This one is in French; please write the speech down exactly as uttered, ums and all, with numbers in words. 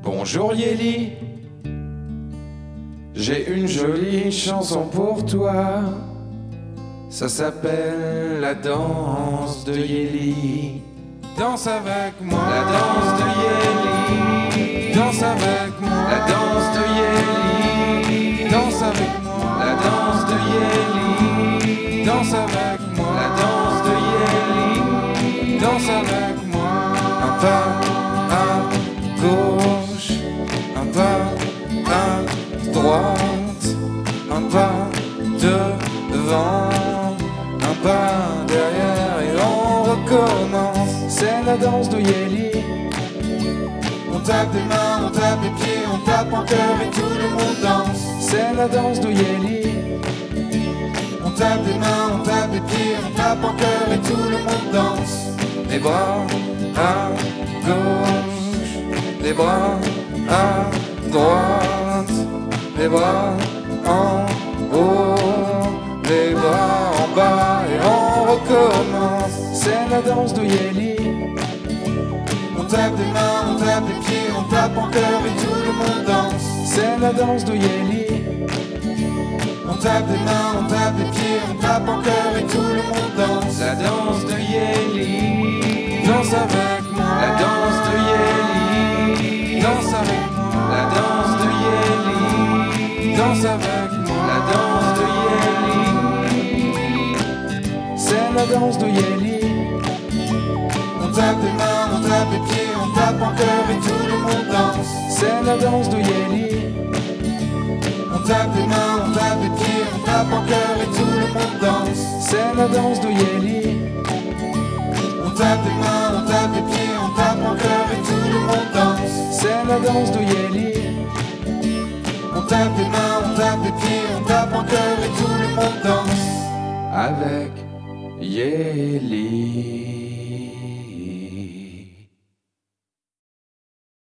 Bonjour Yéli, j'ai une jolie chanson pour toi. Ça s'appelle la danse de Yéli. Danse avec moi, la danse de Yéli. Danse avec moi, la danse de Yéli. Danse avec moi, la danse de Yéli. Danse avec moi, la danse de Yéli. Danse avec moi. Un pas à gauche, un pas à droite, un pas devant, un pas derrière et on recommence. C'est la danse de Yéli. On tape des mains, on tape des pieds, on tape en cœur et tout le monde danse. C'est la danse de Yéli. On tape des mains, on tape des pieds, on tape en cœur et tout le monde danse. Les bras à gauche, les bras à droite, les bras en haut, les bras en bas et on recommence. C'est la danse de Yéli. On tape des mains, on tape des pieds, on tape en cœur et tout le monde danse. C'est la danse de Yéli. On tape des mains, on tape des pieds, on tape en cœur et tout le monde danse. La danse de Yéli. Danse avec moi. La danse de Yéli. Danse avec moi. La danse de Yéli. Danse avec moi. La danse de Yéli. C'est la danse de Yéli. On tape des mains, on tape des pieds, on tape en cœur et tout le monde danse. C'est la danse de Yéli. On tape des mains, on tape des pieds, on tape en cœur et tout le monde danse. C'est la danse de Yéli. On tape des mains, on tape des pieds, on tape en cœur et tout le monde danse. C'est la danse de Yéli. On tape des mains, on tape des pieds, on tape en cœur et tout le monde danse. Avec Yéli.